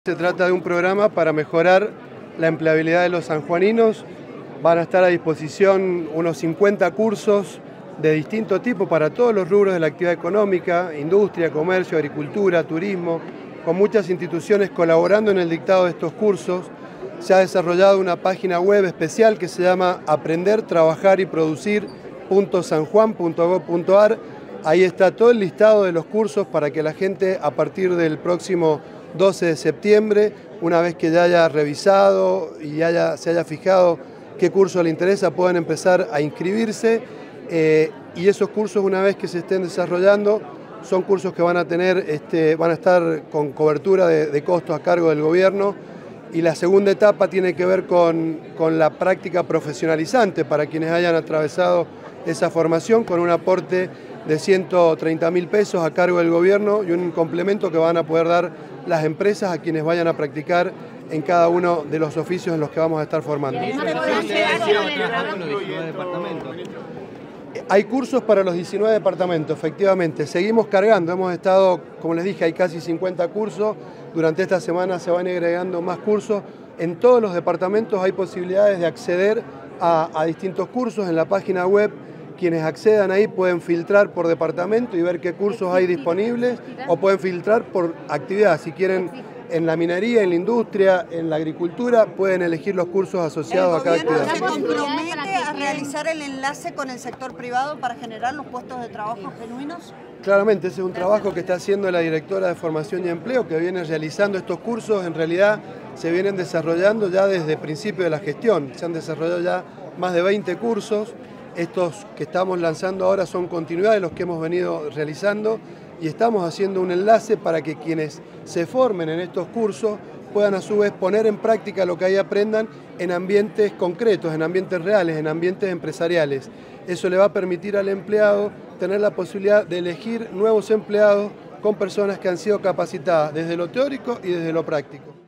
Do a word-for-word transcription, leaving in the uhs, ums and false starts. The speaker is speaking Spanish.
Se trata de un programa para mejorar la empleabilidad de los sanjuaninos. Van a estar a disposición unos cincuenta cursos de distinto tipo para todos los rubros de la actividad económica, industria, comercio, agricultura, turismo, con muchas instituciones colaborando en el dictado de estos cursos. Se ha desarrollado una página web especial que se llama aprender, trabajar y producir punto san juan punto gob punto ar. Ahí está todo el listado de los cursos para que la gente a partir del próximo doce de septiembre, una vez que ya haya revisado y haya, se haya fijado qué curso le interesa, puedan empezar a inscribirse eh, y esos cursos, una vez que se estén desarrollando, son cursos que van a tener, este, van a estar con cobertura de, de costos a cargo del gobierno. Y la segunda etapa tiene que ver con, con la práctica profesionalizante para quienes hayan atravesado esa formación, con un aporte de ciento treinta mil pesos a cargo del gobierno y un complemento que van a poder dar las empresas a quienes vayan a practicar en cada uno de los oficios en los que vamos a estar formando. Hay cursos para los diecinueve departamentos, efectivamente. Seguimos cargando, hemos estado, como les dije, hay casi cincuenta cursos. Durante esta semana se van agregando más cursos. En todos los departamentos hay posibilidades de acceder a, a distintos cursos en la página web. Quienes accedan ahí pueden filtrar por departamento y ver qué cursos hay disponibles, o pueden filtrar por actividad. Si quieren en la minería, en la industria, en la agricultura, pueden elegir los cursos asociados a cada actividad. ¿El gobierno se compromete a realizar el enlace con el sector privado para generar los puestos de trabajo genuinos? Claramente, ese es un trabajo que está haciendo la directora de Formación y Empleo, que viene realizando estos cursos. En realidad se vienen desarrollando ya desde el principio de la gestión. Se han desarrollado ya más de veinte cursos. Estos que estamos lanzando ahora son continuidad de los que hemos venido realizando y estamos haciendo un enlace para que quienes se formen en estos cursos puedan a su vez poner en práctica lo que ahí aprendan en ambientes concretos, en ambientes reales, en ambientes empresariales. Eso le va a permitir al empleado tener la posibilidad de elegir nuevos empleados con personas que han sido capacitadas desde lo teórico y desde lo práctico.